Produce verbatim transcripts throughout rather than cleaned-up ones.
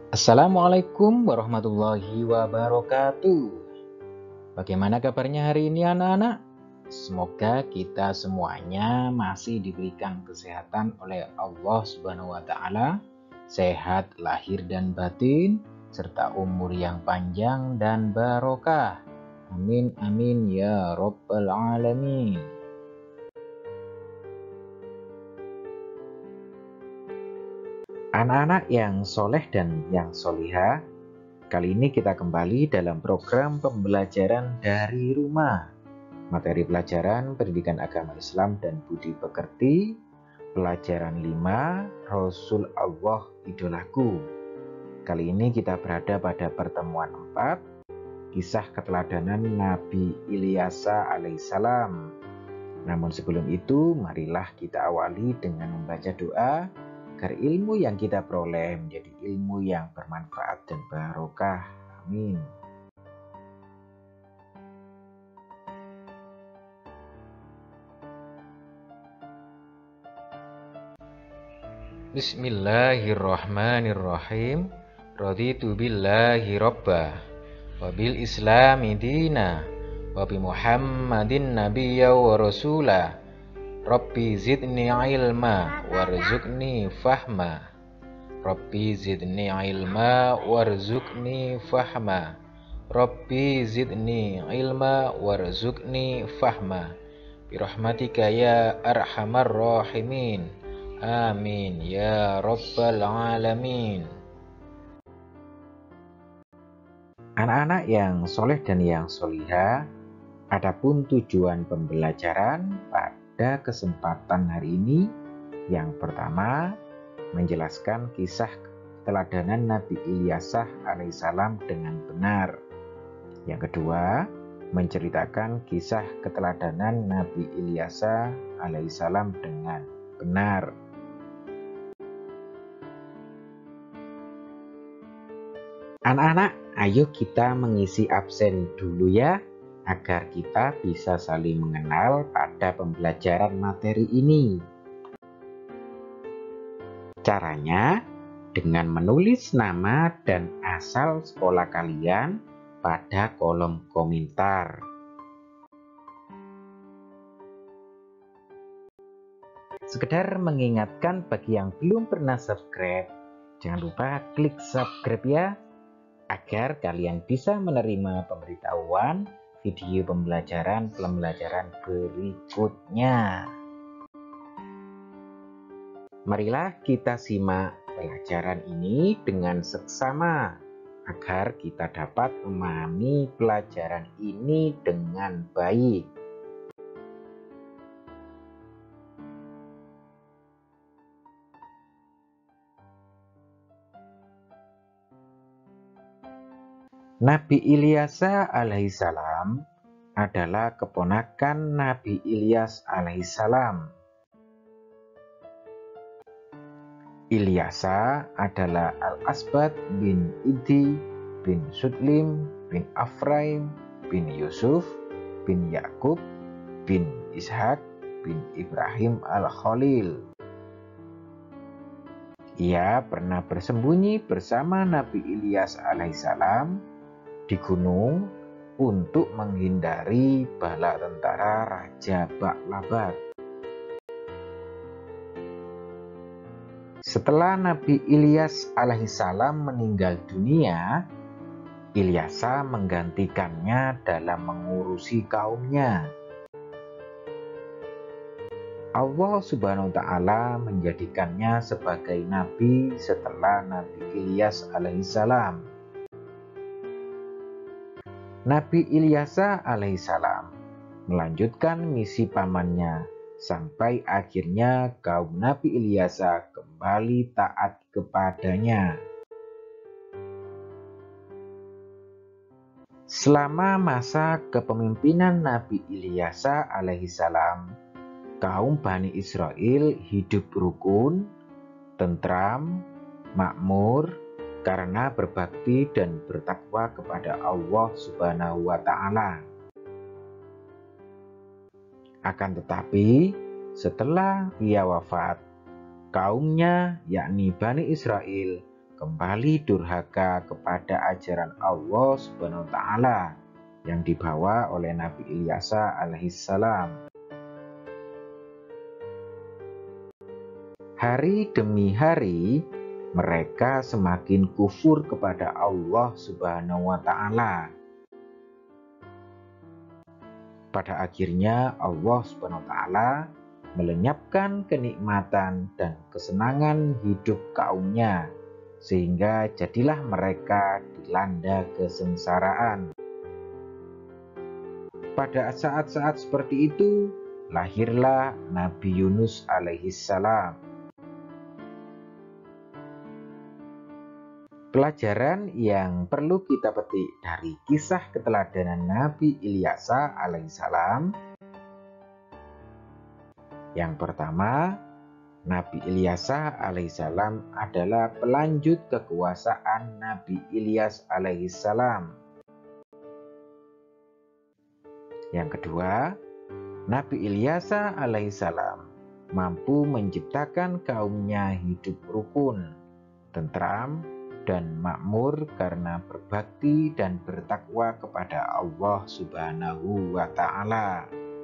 Assalamualaikum warahmatullahi wabarakatuh. Bagaimana kabarnya hari ini anak-anak? Semoga kita semuanya masih diberikan kesehatan oleh Allah Subhanahu wa taala, sehat lahir dan batin, serta umur yang panjang dan barokah. Amin amin ya rabbal alamin. Anak-anak yang soleh dan yang solihah, kali ini kita kembali dalam program pembelajaran dari rumah. Materi pelajaran Pendidikan Agama Islam dan Budi Pekerti, pelajaran lima, Rasul Allah Idolaku. Kali ini kita berada pada pertemuan empat, kisah keteladanan Nabi Ilyasa alaihissalam. Namun sebelum itu, marilah kita awali dengan membaca doa agar ilmu yang kita peroleh menjadi ilmu yang bermanfaat dan barokah. Amin. Bismillahirrahmanirrahim. Raditu billahi robba wa bil islami dina wa bi muhammadin nabiyya wa rasula. Rabbi zidni ilma warzuqni fahma. Rabbi zidni ilma warzuqni fahma. Rabbi zidni ilma warzuqni fahma. Birahmatika ya arhamar rahimin. Amin ya rabbal alamin. Anak-anak yang soleh dan yang solihah, adapun tujuan pembelajaran pada kesempatan hari ini, yang pertama menjelaskan kisah keteladanan Nabi Ilyasah alaihissalam dengan benar. Yang kedua, menceritakan kisah keteladanan Nabi Ilyasah alaihissalam dengan benar. Anak-anak, ayo kita mengisi absen dulu ya, agar kita bisa saling mengenal pada pembelajaran materi ini. Caranya dengan menulis nama dan asal sekolah kalian pada kolom komentar. Sekedar mengingatkan bagi yang belum pernah subscribe, jangan lupa klik subscribe ya, agar kalian bisa menerima pemberitahuan video pembelajaran-pembelajaran berikutnya. Marilah kita simak pelajaran ini dengan seksama, agar kita dapat memahami pelajaran ini dengan baik. Nabi Ilyasa alaihissalam adalah keponakan Nabi Ilyas alaihissalam. Ilyasa adalah Al-Asbad bin Idi bin Sudlim bin Afraim bin Yusuf bin Yakub bin Ishak bin Ibrahim Al-Khalil. Ia pernah bersembunyi bersama Nabi Ilyas alaihissalam di gunung untuk menghindari bala tentara Raja Ba'labat. Setelah Nabi Ilyas alaihissalam meninggal dunia, Ilyasa menggantikannya dalam mengurusi kaumnya. Allah Subhanahu wa taala menjadikannya sebagai nabi setelah Nabi Ilyas alaihissalam. Nabi Ilyasa alaihissalam melanjutkan misi pamannya sampai akhirnya kaum Nabi Ilyasa kembali taat kepadanya. Selama masa kepemimpinan Nabi Ilyasa alaihissalam, kaum Bani Israel hidup rukun, tentram, makmur, karena berbakti dan bertakwa kepada Allah Subhanahu wa taala. Akan tetapi, setelah ia wafat, kaumnya yakni Bani Israel kembali durhaka kepada ajaran Allah Subhanahu wa taala yang dibawa oleh Nabi Ilyasa alaihissalam. Hari demi hari mereka semakin kufur kepada Allah Subhanahu wa taala. Pada akhirnya Allah Subhanahu wa taala melenyapkan kenikmatan dan kesenangan hidup kaumnya, sehingga jadilah mereka dilanda kesengsaraan. Pada saat-saat seperti itu lahirlah Nabi Yunus alaihissalam. Pelajaran yang perlu kita petik dari kisah keteladanan Nabi Ilyasa alaihissalam. Yang pertama, Nabi Ilyasa alaihissalam adalah pelanjut kekuasaan Nabi Ilyas alaihissalam. Yang kedua, Nabi Ilyasa alaihissalam mampu menciptakan kaumnya hidup rukun, tentram, dan makmur karena berbakti dan bertakwa kepada Allah Subhanahu wa taala.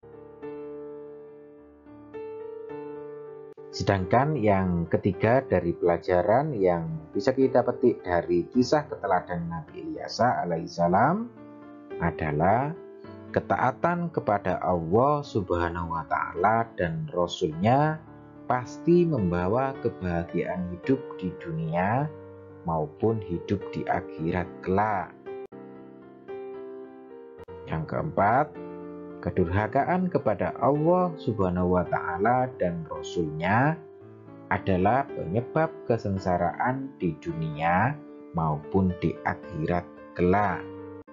Sedangkan yang ketiga dari pelajaran yang bisa kita petik dari kisah keteladanan Nabi Ilyasa alaihissalam adalah ketaatan kepada Allah Subhanahu wa taala dan Rasul-Nya pasti membawa kebahagiaan hidup di dunia maupun hidup di akhirat kelak. Yang keempat, kedurhakaan kepada Allah Subhanahu wa taala dan Rasul-Nya adalah penyebab kesengsaraan di dunia maupun di akhirat kelak.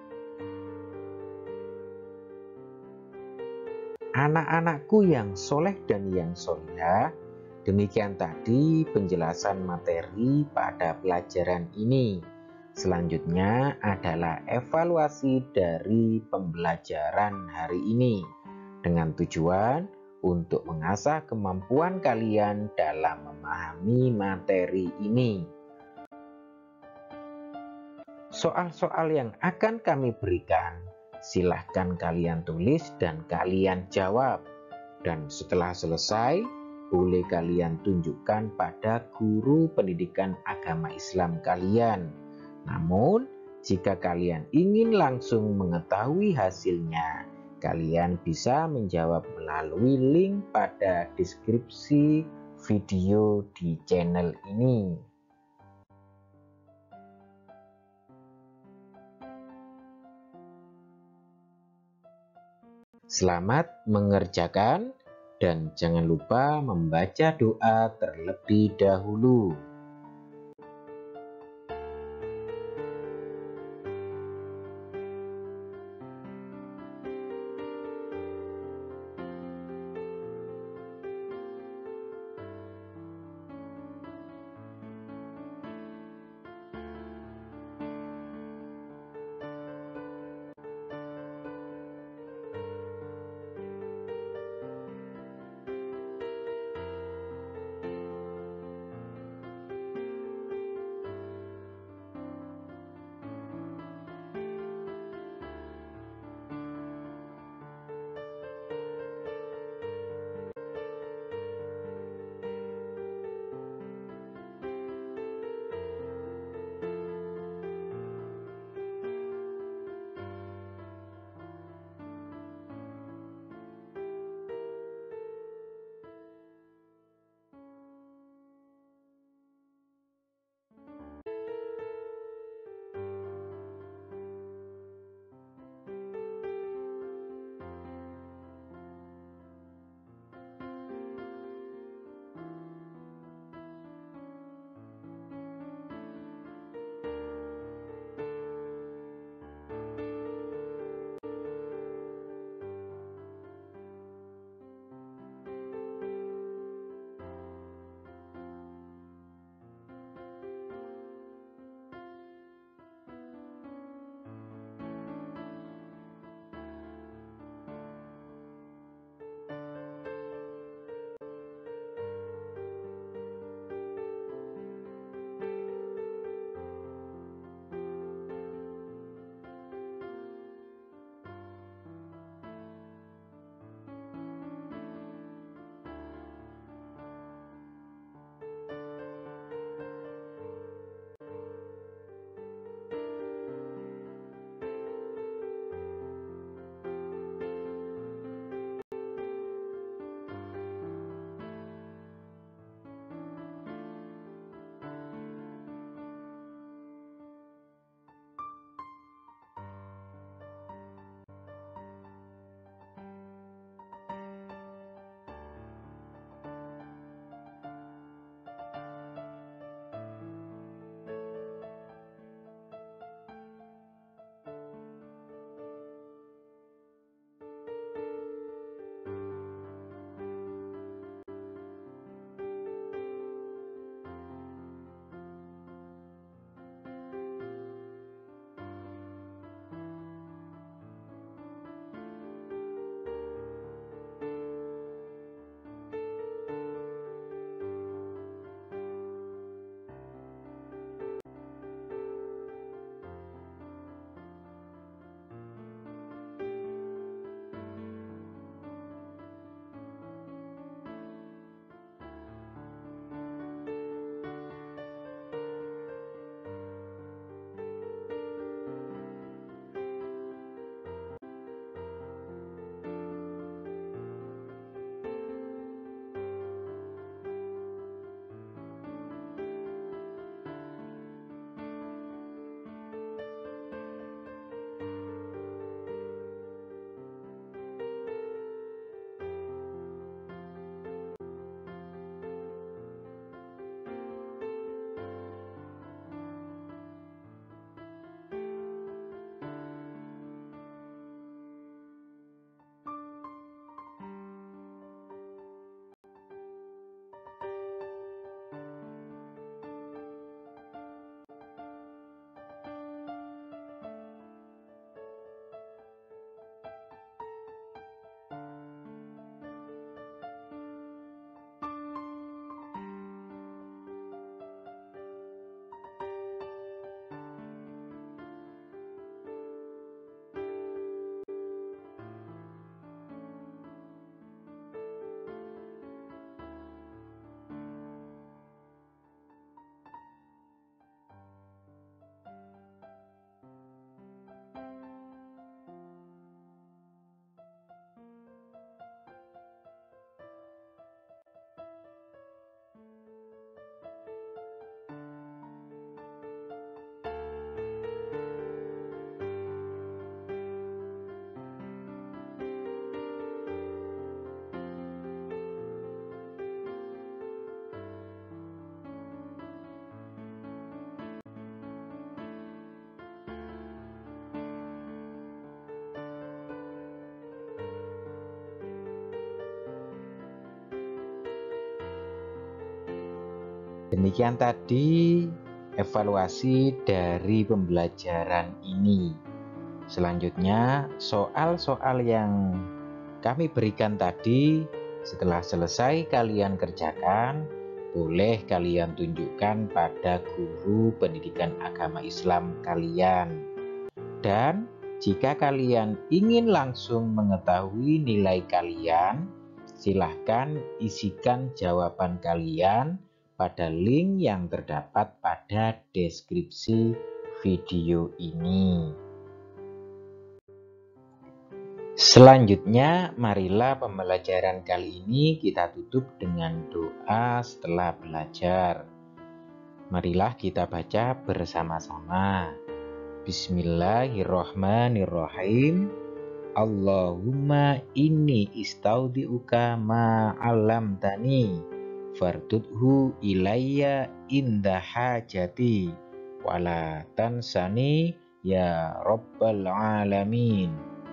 Anak-anakku yang soleh dan yang solihah, demikian tadi penjelasan materi pada pelajaran ini. Selanjutnya adalah evaluasi dari pembelajaran hari ini dengan tujuan untuk mengasah kemampuan kalian dalam memahami materi ini. Soal-soal yang akan kami berikan, silahkan kalian tulis dan kalian jawab. Dan setelah selesai, boleh kalian tunjukkan pada guru pendidikan agama Islam kalian. Namun, jika kalian ingin langsung mengetahui hasilnya, kalian bisa menjawab melalui link pada deskripsi video di channel ini. Selamat mengerjakan dan jangan lupa membaca doa terlebih dahulu. Demikian tadi evaluasi dari pembelajaran ini. Selanjutnya, soal-soal yang kami berikan tadi setelah selesai kalian kerjakan, boleh kalian tunjukkan pada guru pendidikan agama Islam kalian. Dan jika kalian ingin langsung mengetahui nilai kalian, silahkan isikan jawaban kalian pada link yang terdapat pada deskripsi video ini. Selanjutnya, marilah pembelajaran kali ini kita tutup dengan doa setelah belajar. Marilah kita baca bersama-sama. Bismillahirrahmanirrahim. Allahumma inni istaudiuka ma'alamtani fardudhu ilayya inda hajati wala tansani ya rabbal alamin.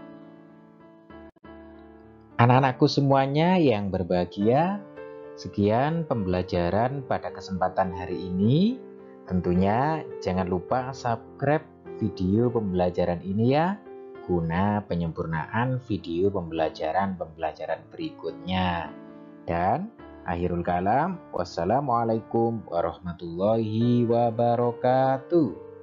Anak-anakku semuanya yang berbahagia, sekian pembelajaran pada kesempatan hari ini. Tentunya jangan lupa subscribe video pembelajaran ini ya, guna penyempurnaan video pembelajaran-pembelajaran berikutnya. Dan akhirul kalam, wassalamualaikum warahmatullahi wabarakatuh.